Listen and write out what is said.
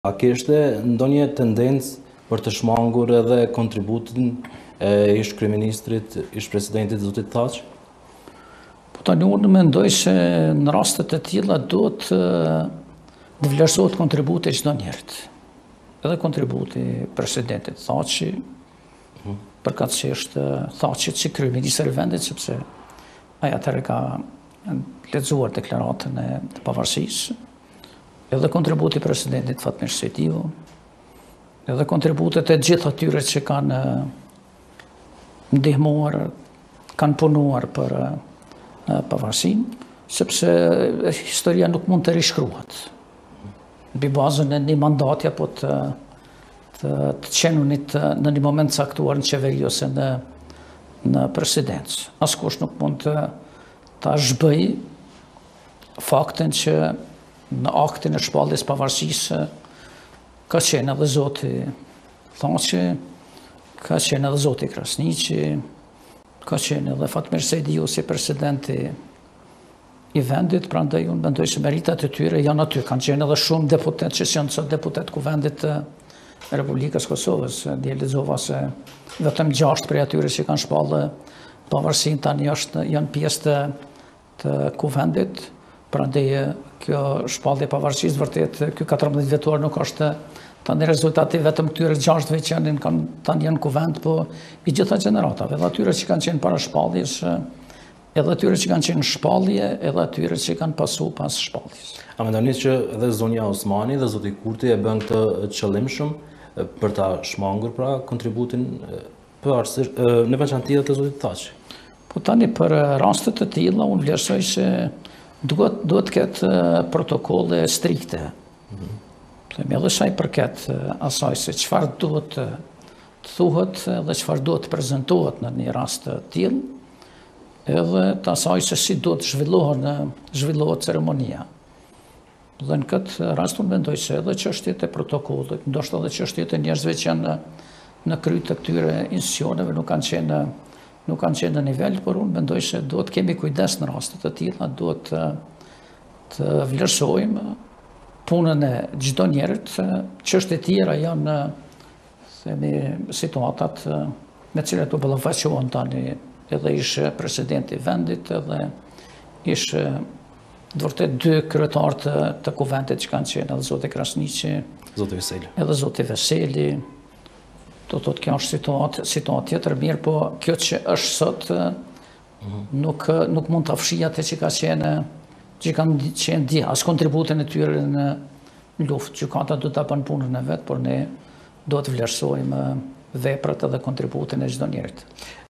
A kishte ndonjë tendencë për të shmangur edhe kontributin e ish kryeministrit, ish presidentit zotit Thaç? Po tani unë mendoj se në rastet e tilla duhet të vlerësohet kontributi i çdo njerit. Edhe kontributi i presidentit Thaçi, përkatësisht Thaçit si kryeministër i vendit, sepse ai atëherë ka lexuar deklaratën e të pavarësisë, edhe kontributi i presidentit Fatmir Sejdiu, edhe kontributet e gjithë atyre që kanë ndihmuar, kanë punuar për pavarësinë, sepse historia nuk mund të rishkruhet. Mbi bazën e një mandati apo të qenunit në një moment caktuar në qeveri ose në presidencë. Askush nuk mund të zhbëj faktin që në aktin e shpalljes pavarësisë ka qenë edhe zoti Thaçi, ka qenë edhe zoti Krasniqi, ka qenë edhe Fatmir Sejdiu si presidenti i vendit, prandaj unë mendoj se meritat e tyre janë aty. Kanë qenë edhe shumë deputet që janë sot deputet kuvendit të Republikës Kosovës. Dje lexova se vetëm 6 prej atyre që kanë shpallë pavarësinë tani janë pjesë të kuvendit. Prandaj kjo shpallje pavarësisë vërtet, ky 14 vjetor nuk është tani rezultati vetëm këtyre 6-ve që tani janë kuvend, po i gjitha gjeneratave, edhe atyre që kanë qenë para shpalljes, edhe atyre që kanë qenë në shpallje, edhe atyre që kanë pasu pas shpalljes. A mendoni që edhe zonja Osmani dhe zoti Kurti e bën këtë qëllimshëm për ta shmangur pra kontributin në veçantë të zotit Thaçi? Po tani për rastet të tilla unë vlerësoj se duhet ketë protokolle strikte. Themi edhe sa i përket asaj se çfarë duhet të thuhet dhe çfarë duhet të prezantohet në një rast të tillë, edhe të asaj se si duhet zhvillohet ceremonia. Dhe në këtë rast unë mendoj se edhe çështjet e protokollit, ndoshta edhe çështjet e njerëzve që janë në krye të këtyre institucioneve nuk kanë qenë në nivel, por unë mendoj se duhet kemi kujdes në rastet të tilla, duhet të vlerësojmë punën e çdo njerit. Çështjet e tjera janë situatat me cilat u ballafaqohen tani edhe ish presidenti i vendit, edhe ish vërtet 2 kryetarë të kuvendit që kanë qenë, edhe zoti Krasniqi, zoti Veseli. Edhe zoti Veseli. Do të thotë kjo është situatë tjetër mirë, po kjo që është sot nuk mund të fshijë atë që kanë qenë dje, as kontributin e tyre në luftë. Gjykata do ta bën punën e vet, por ne do të vlerësojmë veprat edhe kontributin e çdo njerit.